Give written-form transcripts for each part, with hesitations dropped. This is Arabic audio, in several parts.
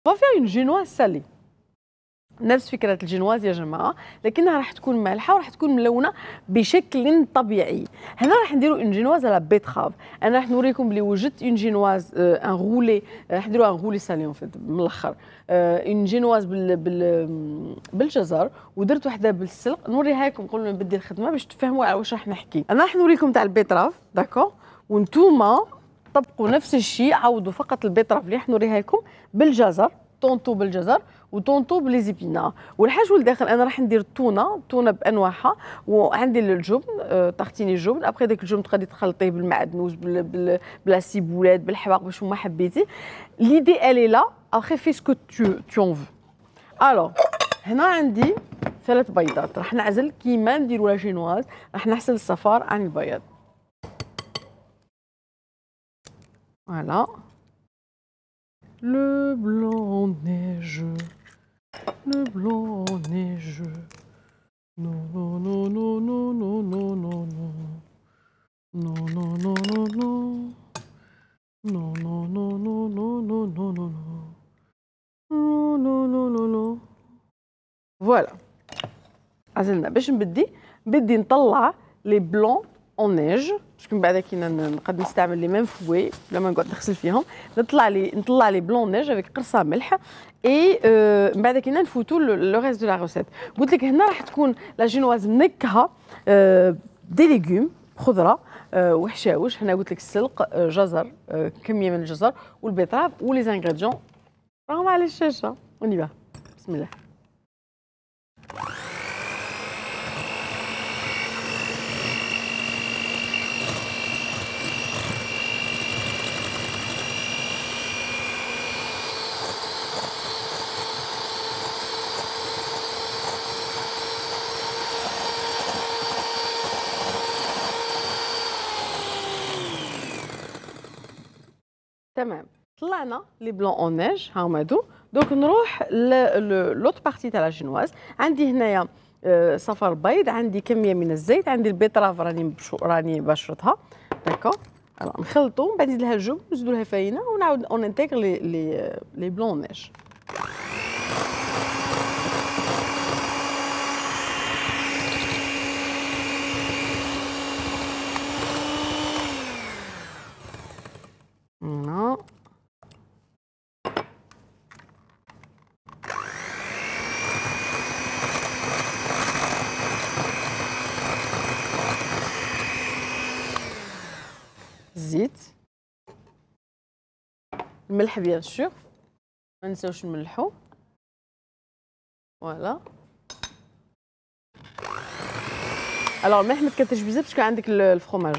On va faire une génoise salée. نفس فكرة الجينواز يا جماعة، لكنها راح تكون مالحة وراح تكون ملونة بشكل طبيعي. هنا راح نديروا اون جينواز على بيتخاف. أنا راح نوريكم بلي وجدت اون جينواز ان غولي، راح نديروا ان غولي سالي اون فيت من الآخر. اون جينواز بالجزر، ودرت وحدة بالسلق، نوريها لكم قبل ما نبدي الخدمة باش تفهموا على واش راح نحكي. أنا راح نوريكم تاع البيتراف، داكور؟ وانتوما طبقوا نفس الشيء، عوضوا فقط البيتراف اللي راح نوريها لكم بالجزر، طونطو بالجزر وطونطو بليزيبينا. والحاجه الداخل انا راح ندير تونه بانواعها، وعندي الجبن، تختيني الجبن. ابخي داك الجبن تقدري تخلطيه بالمعدنوس بلا سيبولات بالحواق باش ما حبيتي. ليدي الي لا، ابخي في سكو تو اون فو. الوغ هنا عندي 3 بيضات، راح نعزل كيما نديروا لا جينواز، راح نحسن الصفار عن البياض. فوالا le blanc neige. Le blanc neigeux. Non, non, non, non, non, non, non, non, non. Non, non, non, non, non. Non, non, non, non, non, non, non, non, non. Non, non, non, non, non. فوالا عزلنا. باش بدي نطلع لي بلون اون نيج، باسكو من بعد كي نقدر نستعمل لي ميم فوي بلا ما نقعد نغسل فيهم. نطلع لي بلون نيج افيك قرصه ملح، اي من بعد كي نفوتو لو ريست دو لا روسيت. قلت لك هنا راح تكون لا جينواز منكهه دي ليغوم، خضره وحشاوش. هنا قلت لك السلق، جزر، كميه من الجزر والبيطراف ولي زانغريديون راهم على الشاشه. ونيبا بسم الله. تمام، طلعنا لي بلون اون نيج هاهما هادو. دونك نروح لوط بارتي تاع لا جينواز. عندي هنايا صفر بيض، عندي كميه من الزيت، عندي البيطراف راني بشرتها، داكور. نخلطو، من بعد نزيد لها الجبن، نزيدو لها فاينه، ونعاود اون انتيغر لي بلون نيج. الزيت، الملح بيان سور، ما نساوش نملحو. فوالا. الوغ الملح ما تكترش بزاف باسكو عندك الفرomاج.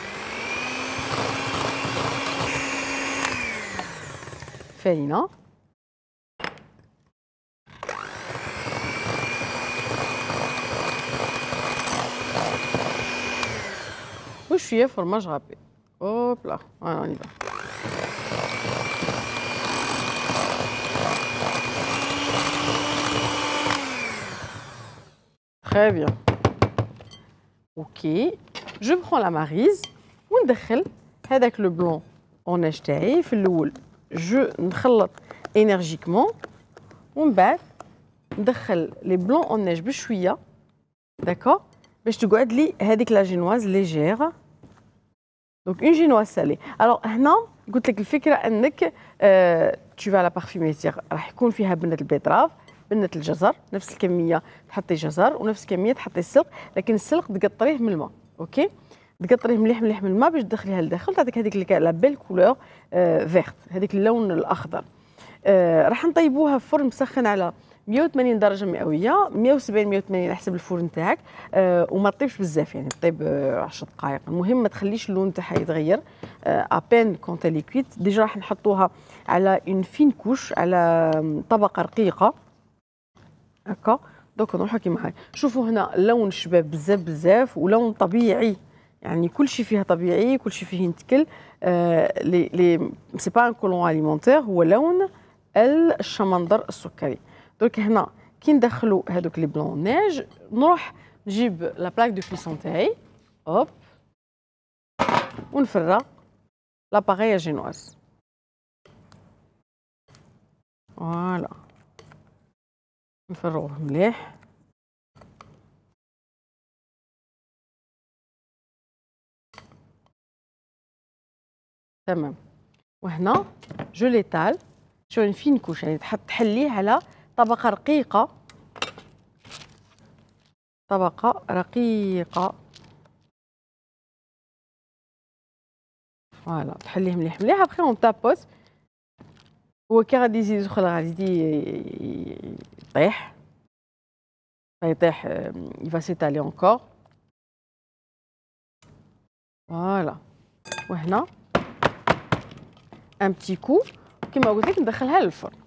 فاينه، وشويه فرماج غابي. هوب لا، فوالا on y va. Très bien. Ok, je prends la maryse وندخل هذاك لو بلون اون نيج تاعي في الاول. جو نخلط انرجيكمون، ومن بعد ندخل لي بلون اون نيج بشويه، داكور، باش تقعد لي هذيك لا جينواز ليجير. دونك اون جينواز سالي. الوغ هنا قلت لك الفكره انك تو فا لا بارفيمي، راح يكون فيها بنه البيطراف، بنه الجزر، نفس الكميه تحطي جزر ونفس الكميه تحطي السلق، لكن السلق تقطريه من الماء، اوكي، تقطريه مليح مليح من الماء باش تدخليها لداخل، تعطيك هذيك لا بيل كولور فيرت، هذيك اللون الاخضر. راح نطيبوها في فرن مسخن على 180 درجه مئويه، 170 180 على حسب الفرن تاعك. وما تطيبش بزاف، يعني طيب 10 دقائق. المهم ما تخليش اللون تاعها يتغير. ابين كونت لي كويت ديجا راح نحطوها على اون فين كوش، على طبقه رقيقه هكا. دوك نروحوا كيما هاي. شوفوا هنا اللون شباب بزاف بزاف، ولون طبيعي، يعني كل شيء فيها طبيعي، كل شيء فيه ينتكل. لي سي با ان كولون اليمونتير، هو لون الشمندر السكري. دونك هنا كي ندخلوا هذوك لي بلون نيج، نروح نجيب لا بلاك دو كويسون تاعي، هوب، ونفرغ لاباغي جينواز. فوالا نفرغوه مليح. تمام. وهنا جو ليتال شو اون فين كوش، يعني تحليه على طبقة رقيقة، طبقة رقيقة. فوالا تحليه مليح مليح. ابخي اون تابوس. هو كي غادي يزيد يدخل غادي يطيح، غيطيح il va s'étaler encore. فوالا. وهنا ان بتي كو كيما قلت لك ندخلها للفرن.